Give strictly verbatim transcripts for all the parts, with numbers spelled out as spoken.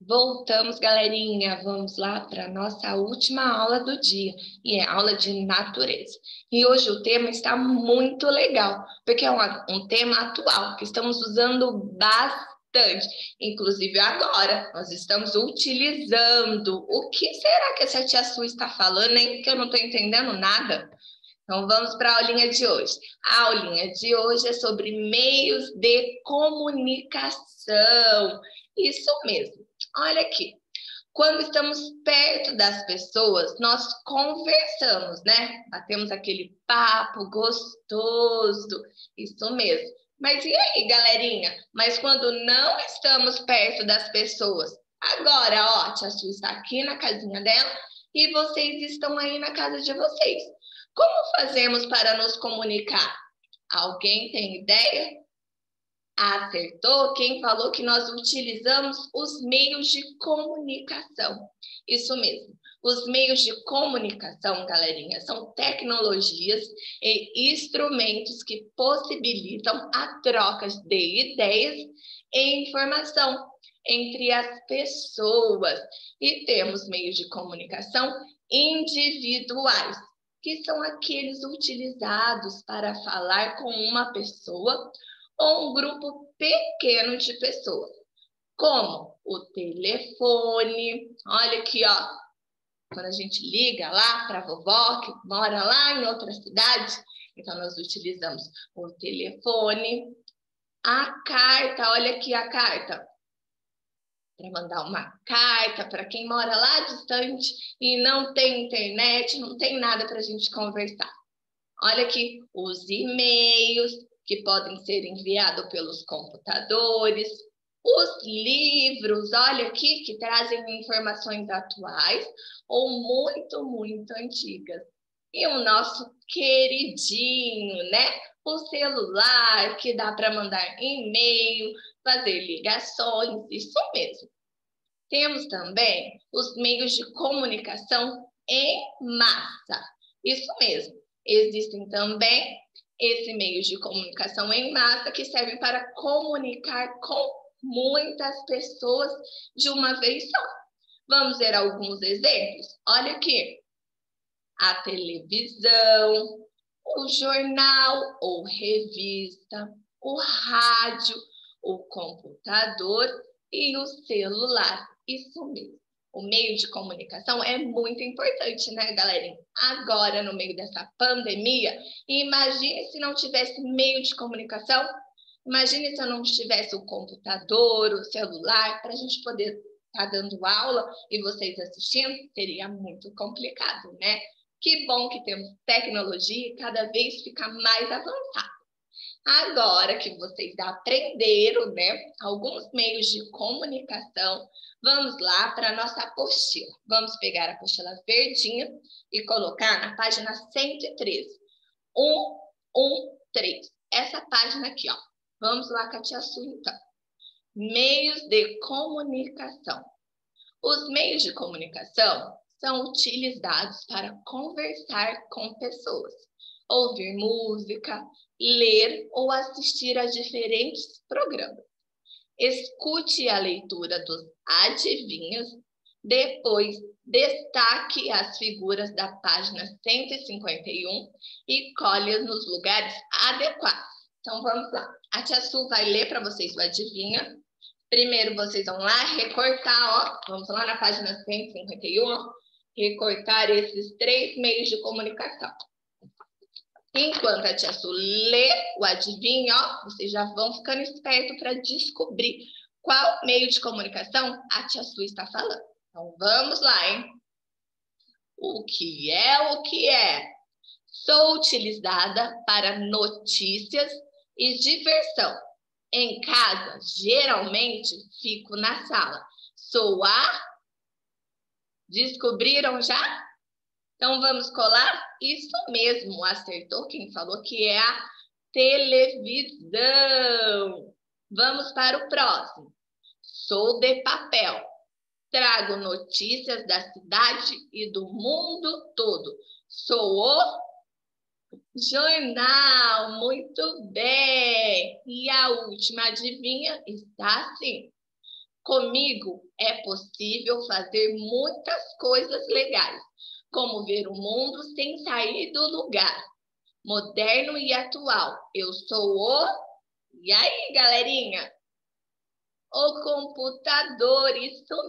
Voltamos, galerinha. Vamos lá para a nossa última aula do dia, e é aula de natureza. E hoje o tema está muito legal, porque é um, um tema atual que estamos usando bastante. Inclusive agora, nós estamos utilizando. O que será que essa tia Su está falando, hein? Que eu não estou entendendo nada. Então, vamos para a aulinha de hoje. A aulinha de hoje é sobre meios de comunicação. Isso mesmo. Olha aqui. Quando estamos perto das pessoas, nós conversamos, né? Batemos aquele papo gostoso. Isso mesmo. Mas e aí, galerinha? Mas quando não estamos perto das pessoas? Agora, ó, a tia Su está aqui na casinha dela e vocês estão aí na casa de vocês. Como fazemos para nos comunicar? Alguém tem ideia? Acertou quem falou que nós utilizamos os meios de comunicação. Isso mesmo. Os meios de comunicação, galerinha, são tecnologias e instrumentos que possibilitam a troca de ideias e informação entre as pessoas. E temos meios de comunicação individuais, que são aqueles utilizados para falar com uma pessoa ou um grupo pequeno de pessoas, como o telefone. Olha aqui, ó, quando a gente liga lá para a vovó, que mora lá em outra cidade, então nós utilizamos o telefone. A carta, olha aqui a carta, para mandar uma carta para quem mora lá distante e não tem internet, não tem nada para a gente conversar. Olha aqui os e-mails que podem ser enviados pelos computadores, os livros, olha aqui, que trazem informações atuais ou muito, muito antigas. E o nosso queridinho, né? O celular, que dá para mandar e-mail, fazer ligações, isso mesmo. Temos também os meios de comunicação em massa. Isso mesmo. Existem também esses meios de comunicação em massa que servem para comunicar com muitas pessoas de uma vez só. Vamos ver alguns exemplos? Olha aqui. A televisão, o jornal ou revista, o rádio, o computador e o celular. Isso mesmo. O meio de comunicação é muito importante, né, galerinha? Agora, no meio dessa pandemia, imagine se não tivesse meio de comunicação. Imagine se eu não tivesse o computador, o celular, para a gente poder estar tá dando aula e vocês assistindo, seria muito complicado, né? Que bom que temos tecnologia e cada vez fica mais avançada. Agora que vocês aprenderam, né, alguns meios de comunicação, vamos lá para a nossa apostila. Vamos pegar a apostila verdinha e colocar na página cento e treze. cento e treze. Essa página aqui, ó. Vamos lá com a tia Su, então. Meios de comunicação. Os meios de comunicação são utilizados para conversar com pessoas, ouvir música, ler ou assistir a diferentes programas. Escute a leitura dos adivinhos, depois destaque as figuras da página cento e cinquenta e um e colhe-as nos lugares adequados. Então, vamos lá. A tia Su vai ler para vocês o adivinha. Primeiro, vocês vão lá recortar, ó. Vamos lá na página cento e cinquenta e um, ó. Recortar esses três meios de comunicação. Enquanto a tia Su lê o adivinho, ó, vocês já vão ficando espertos para descobrir qual meio de comunicação a tia Su está falando. Então, vamos lá, hein? O que é o que é? Sou utilizada para notícias e diversão. Em casa, geralmente, fico na sala. Sou a... Descobriram já? Então, vamos colar? Isso mesmo, acertou quem falou que é a televisão. Vamos para o próximo. Sou de papel. Trago notícias da cidade e do mundo todo. Sou o jornal. Muito bem. E a última adivinha está assim. Comigo é possível fazer muitas coisas legais, como ver o mundo sem sair do lugar. Moderno e atual. Eu sou o... E aí, galerinha? O computador, isso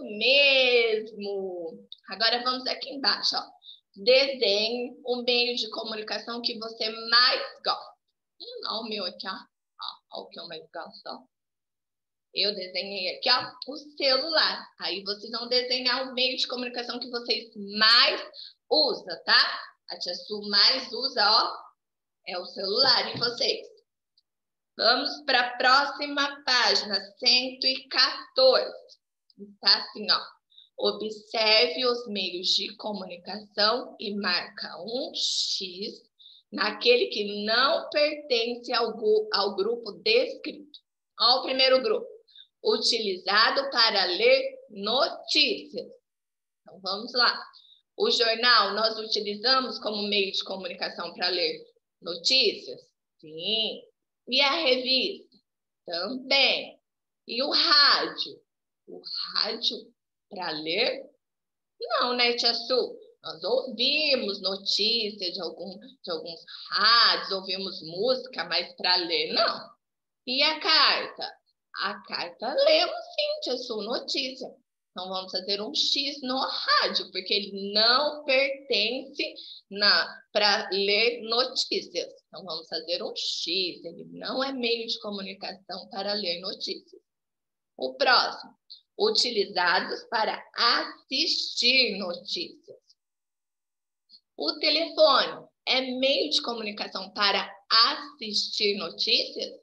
mesmo. Agora vamos aqui embaixo, ó. Desenhe o meio de comunicação que você mais gosta. Hum, ó o meu aqui, ó. Ó, ó o que eu mais gosto, ó. Eu desenhei aqui, ó, o celular. Aí vocês vão desenhar o meio de comunicação que vocês mais usam, tá? A tia Su mais usa, ó, é o celular. E vocês? Vamos para a próxima página, cento e quatorze. Está assim, ó. Observe os meios de comunicação e marca um X naquele que não pertence ao, ao grupo descrito. Ó, o primeiro grupo. Utilizado para ler notícias. Então, vamos lá. O jornal nós utilizamos como meio de comunicação para ler notícias? Sim. E a revista? Também. E o rádio? O rádio para ler? Não, né, tia Su? Nós ouvimos notícias de, algum, de alguns rádios, ouvimos música, mas para ler, não. E a carta? A carta lemos sim, tia Su, notícia. Então, vamos fazer um X no rádio, porque ele não pertence para ler notícias. Então, vamos fazer um X. Ele não é meio de comunicação para ler notícias. O próximo. Utilizados para assistir notícias. O telefone é meio de comunicação para assistir notícias?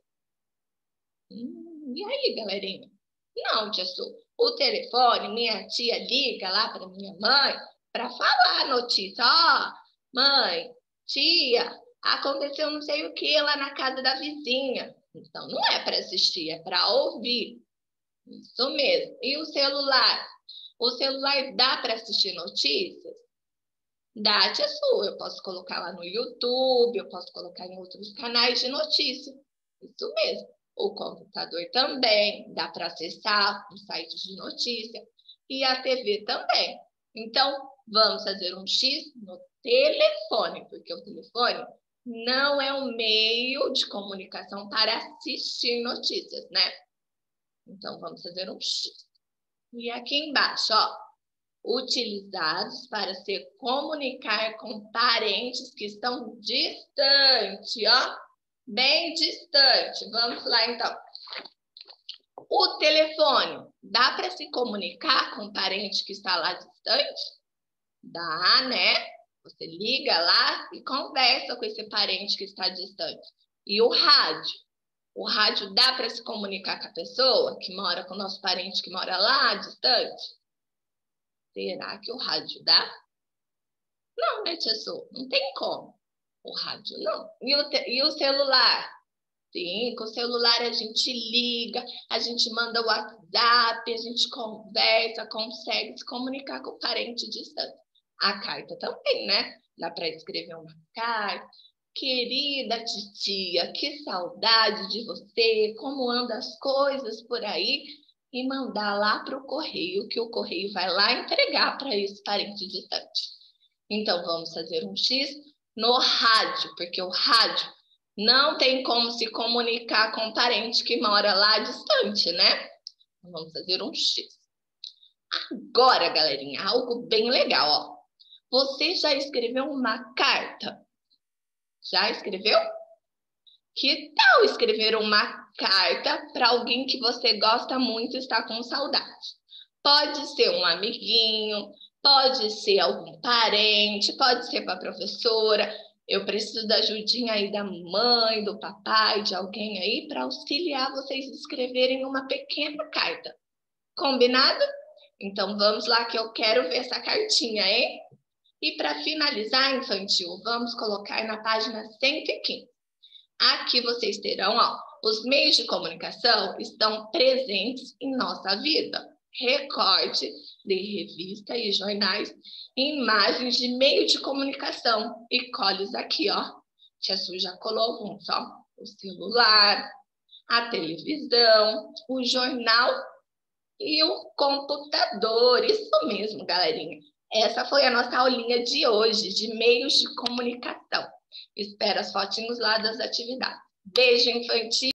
Hum, e aí, galerinha? Não, tia Su. O telefone, minha tia liga lá para minha mãe para falar a notícia. Ó, oh, mãe, tia, aconteceu não sei o que lá na casa da vizinha. Então, não é para assistir, é para ouvir. Isso mesmo. E o celular? O celular dá para assistir notícias? Dá, tia Su. Eu posso colocar lá no YouTube, eu posso colocar em outros canais de notícia. Isso mesmo. O computador também, dá para acessar os sites de notícia. E a T V também. Então, vamos fazer um X no telefone, porque o telefone não é um meio de comunicação para assistir notícias, né? Então, vamos fazer um X. E aqui embaixo, ó, utilizados para se comunicar com parentes que estão distantes, ó. Bem distante. Vamos lá, então. O telefone, dá para se comunicar com um parente que está lá distante? Dá, né? Você liga lá e conversa com esse parente que está distante. E o rádio? O rádio dá para se comunicar com a pessoa que mora, com o nosso parente que mora lá distante? Será que o rádio dá? Não, né, tia Su? Não tem como. O rádio não. E o, e o celular? Sim, com o celular a gente liga, a gente manda o WhatsApp, a gente conversa, consegue se comunicar com o parente distante. A carta também, né? Dá para escrever uma carta. Querida titia, que saudade de você, como andam as coisas por aí? E mandar lá para o correio, que o correio vai lá entregar para esse parente distante. Então, vamos fazer um X no rádio, porque o rádio não tem como se comunicar com um parente que mora lá distante, né? Vamos fazer um X. Agora, galerinha, algo bem legal, ó. Você já escreveu uma carta? Já escreveu? Que tal escrever uma carta para alguém que você gosta muito e está com saudade? Pode ser um amiguinho, pode ser algum parente, pode ser para a professora. Eu preciso da ajudinha aí da mãe, do papai, de alguém aí para auxiliar vocês a escreverem uma pequena carta. Combinado? Então vamos lá que eu quero ver essa cartinha, hein? E para finalizar, infantil, vamos colocar na página cento e quinze. Aqui vocês terão, ó, os meios de comunicação estão presentes em nossa vida. Recorte de revista e jornais, imagens de meio de comunicação e coles aqui, ó. Tia Su já colou alguns, ó. O celular, a televisão, o jornal e o computador. Isso mesmo, galerinha. Essa foi a nossa aulinha de hoje, de meios de comunicação. Espero as fotinhos lá das atividades. Beijo infantil!